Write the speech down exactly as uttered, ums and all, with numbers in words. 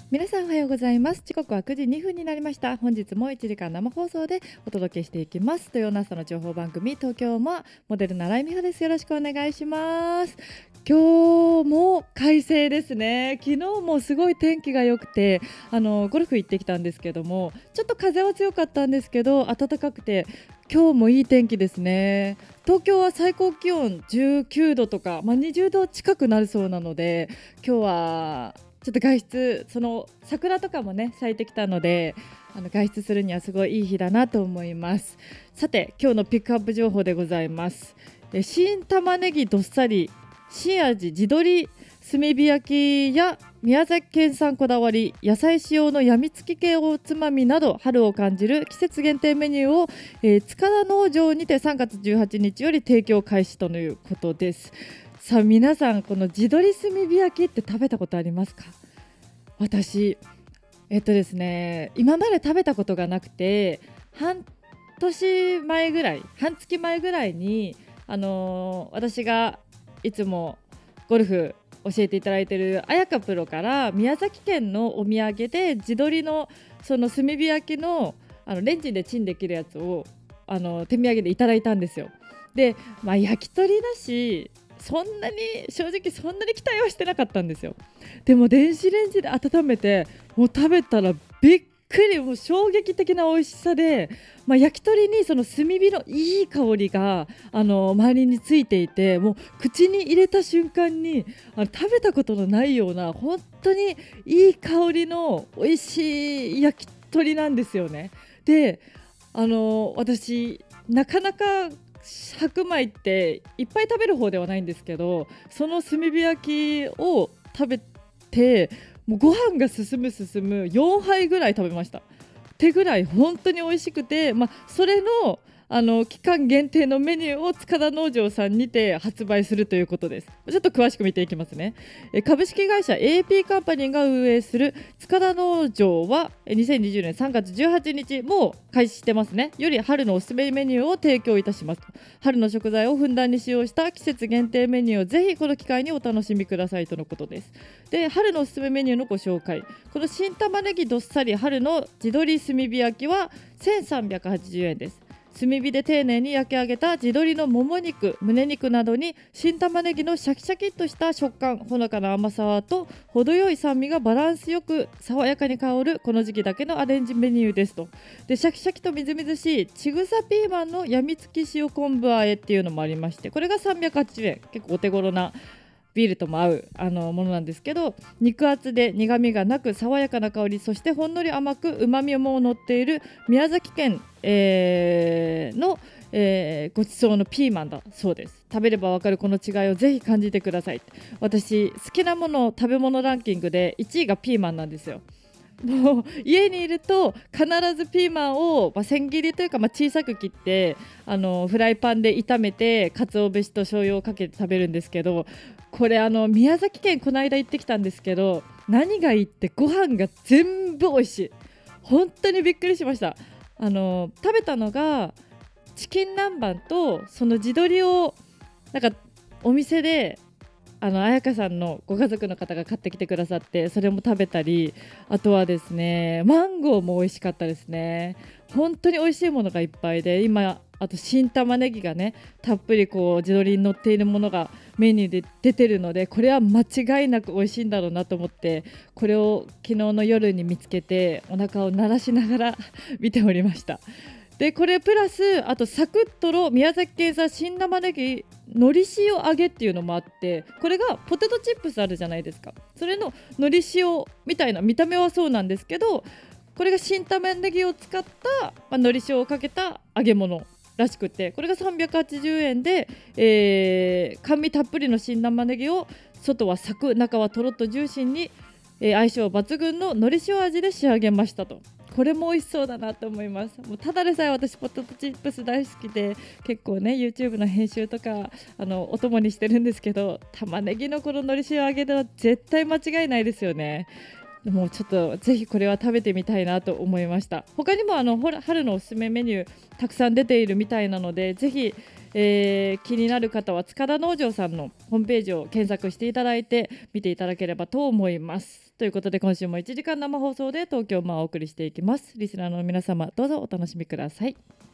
皆さんおはようございます。時刻はくじにふんになりました。本日もいちじかん生放送でお届けしていきます。土曜の朝の情報番組、東京もモデルの新井美穂です。よろしくお願いします。今日も快晴ですね。昨日もすごい天気が良くて、あのゴルフ行ってきたんですけども、ちょっと風は強かったんですけど暖かくて、今日もいい天気ですね。東京は最高気温じゅうきゅうどとか、まあ、にじゅうど近くなるそうなので、今日はちょっと外出、その桜とかもね咲いてきたので、あの外出するにはすごいいい日だなと思います。さて、今日のピックアップ情報でございます。え新玉ねぎどっさり新味地鶏炭火焼きや宮崎県産こだわり野菜使用のやみつき系おつまみなど、春を感じる季節限定メニューを、えー、塚田農場にてさんがつじゅうはちにちより提供開始ということです。さあ皆さん、この地鶏炭火焼きって食べたことありますか？私えっとですね今まで食べたことがなくて、半年前ぐらい半月前ぐらいに、あのー私がいつもゴルフ教えていただいている彩香プロから宮崎県のお土産で地鶏のその炭火焼きの、あのレンジでチンできるやつをあの手土産でいただいたんですよ。で、まあ、焼き鳥だしそんなに正直そんなに期待はしてなかったんですよ。でも電子レンジで温めてもう食べたらびっくり、もう衝撃的な美味しさで、まあ、焼き鳥にその炭火のいい香りがあの周りについていて、もう口に入れた瞬間にあの食べたことのないような本当にいい香りの美味しい焼き鳥なんですよね。で、あの私なかなか白米っていっぱい食べる方ではないんですけど、その炭火焼きを食べてもうご飯が進む進むよんはいぐらい食べましたってぐらい本当に美味しくて、まあ、それのあの期間限定のメニューを塚田農場さんにて発売するということです。ちょっと詳しく見ていきますね。え株式会社 エーピー カンパニーが運営する塚田農場はえにせんにじゅうねんさんがつじゅうはちにちもう開始してますね。より春のおすすめメニューを提供いたします。春の食材をふんだんに使用した季節限定メニューをぜひこの機会にお楽しみくださいとのことです。で、春のおすすめメニューのご紹介、この新玉ねぎどっさり春の地鶏炭火焼きはせんさんびゃくはちじゅうえんです。炭火で丁寧に焼き上げた地鶏のもも肉、胸肉などに新玉ねぎのシャキシャキっとした食感、ほのかな甘さと程よい酸味がバランスよく爽やかに香るこの時期だけのアレンジメニューですと。で、シャキシャキとみずみずしいちぐさピーマンのやみつき塩昆布和えっていうのもありまして、これがさんびゃくはちじゅうえん、結構お手頃なビールとも合うあのものなんですけど、肉厚で苦みがなく爽やかな香り、そしてほんのり甘くうまみも乗っている宮崎県、えーの、えーごちそうのピーマンだそうです。食べればわかるこの違いをぜひ感じてください。私好きなもの食べ物ランキングでいちいがピーマンなんですよ。もう家にいると必ずピーマンを、まあ、千切りというか、まあ、小さく切ってあのフライパンで炒めて鰹節と醤油をかけて食べるんですけど、これあの宮崎県この間行ってきたんですけど、何がいいってご飯が全部美味しい。本当にびっくりしました。あの食べたのがチキン南蛮とその地鶏をなんかお店であの彩香さんのご家族の方が買ってきてくださって、それも食べたり、あとはですねマンゴーも美味しかったですね。本当に美味しいものがいっぱいで、今あと新玉ねぎがねたっぷりこう地鶏に乗っているものがメニューで出てるので、これは間違いなく美味しいんだろうなと思って、これを昨日の夜に見つけてお腹を鳴らしながら見ておりました。でこれプラスあとサクッとろ宮崎県産新玉ねぎのり塩揚げっていうのもあって、これがポテトチップスあるじゃないですか、それののり塩みたいな見た目はそうなんですけど、これが新玉ねぎを使った、まあ、のり塩をかけた揚げ物らしくて、これがさんびゃくはちじゅうえんで、えー、甘味たっぷりの新玉ねぎを外はサク中はとろっとジューシーに、えー、相性抜群ののり塩味で仕上げましたと。これも美味しそうだなと思います。もうただでさえ私ポテトチップス大好きで、結構ね YouTube の編集とかあのお供にしてるんですけど、玉ねぎのこののり塩揚げでは絶対間違いないですよね。もうちょっとぜひこれは食べてみたいなと思いました。他にもあの春のおすすめメニューたくさん出ているみたいなので、ぜひえー気になる方は塚田農場さんのホームページを検索していただいて見ていただければと思います。ということで今週もいちじかん生放送で東京マンをお送りしていきます。リスナーの皆様どうぞお楽しみください。